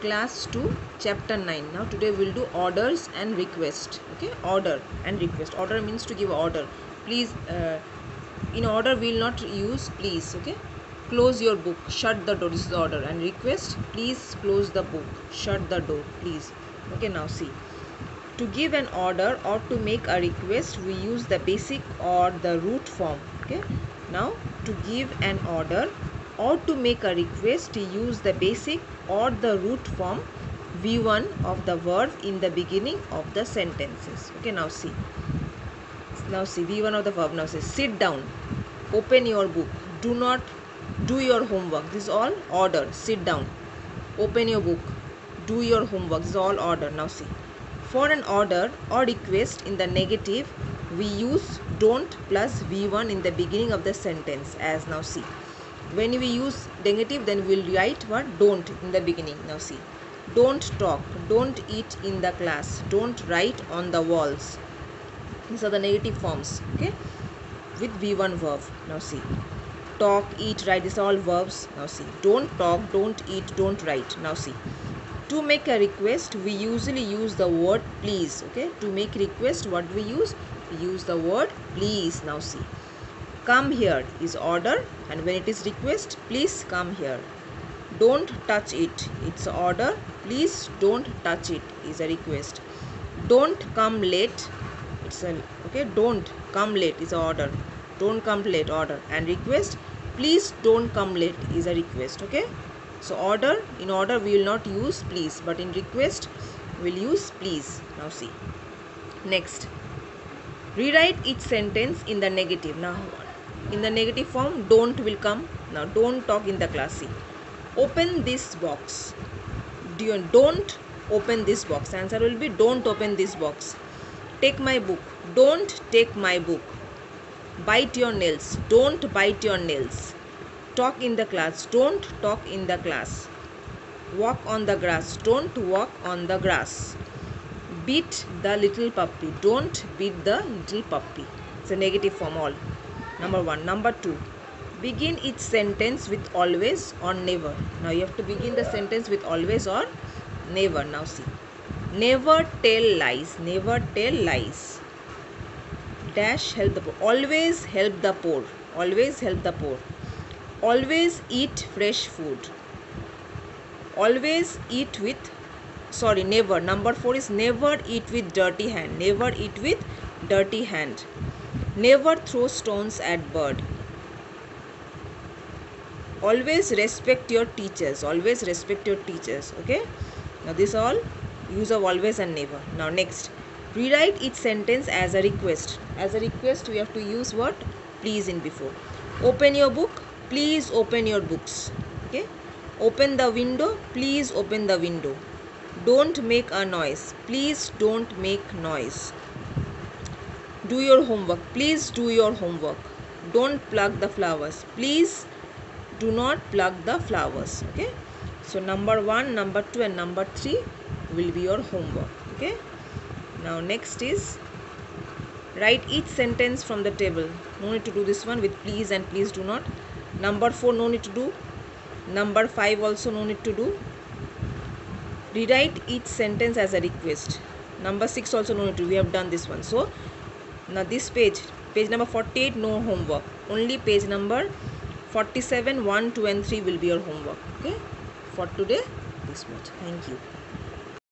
class 2 chapter 9. Now today we'll do orders and request. Okay, order and request. Order means to give order. Please, in order we will not use please. Okay, close your book, shut the door. This is the order. And request, please close the book, shut the door, please. Okay, now see, to give an order or to make a request we use the basic or the root form. Okay, now to give an order or to make a request to use the basic or the root form V1 of the verb in the beginning of the sentences. Okay, now see V1 of the verb. Now say, sit down, open your book, do not do your homework. This is all order. Sit down, open your book, do your homework. This is all order. Now see, for an order or request in the negative we use don't plus V1 in the beginning of the sentence. As now see, when we use negative then we'll write what? Don't in the beginning. Now see, don't talk, don't eat in the class, don't write on the walls. These are the negative forms, okay, with V1 verb. Now see, talk, eat, write, these are all verbs. Now see, don't talk, don't eat, don't write. Now see, to make a request we usually use the word please. Okay, to make request what we use? We use the word please. Now see, come here is order, and when it is request, please come here. Don't touch it, it's order, please don't touch it is a request. Don't come late, it's a okay, don't come late is a order, don't come late order, and request, please don't come late is a request. Okay, so order, in order we will not use please, but in request we will use please. Now see, next, rewrite each sentence in the negative. Now in the negative form don't will come. Now don't talk in the class. See, open this box, don't open this box. Answer will be don't open this box. Take my book, don't take my book. Bite your nails, don't bite your nails. Talk in the class, don't talk in the class. Walk on the grass, don't walk on the grass. Beat the little puppy, don't beat the little puppy. It's a negative form all. Number 1. Number 2, begin each sentence with always or never. Now you have to begin the sentence with always or never. Now see, never tell lies, never tell lies. Dash help the poor, always help the poor, always help the poor. Always eat fresh food, always eat with, sorry, never. Number 4 is never eat with dirty hand, never eat with dirty hand. Never throw stones at bird. Always respect your teachers, always respect your teachers. Okay, now this all use of always and never. Now next, rewrite each sentence as a request. As a request we have to use what? Please in before. Open your book, please open your books. Okay, open the window, please open the window. Don't make a noise, please don't make noise. Do your homework, please do your homework. Don't pluck the flowers, please do not pluck the flowers. Okay, so number 1, number 2 and number 3 will be your homework. Okay, now next is write each sentence from the table. No need to do this one with please and please do not. Number 4 no need to do. Number 5 also no need to do. Rewrite each sentence as a request. Number 6 also no need to, we have done this one. So now this page number 48, no homework. Only page number 47, 1, 2 and 3 will be your homework. Okay, for today this much. Thank you.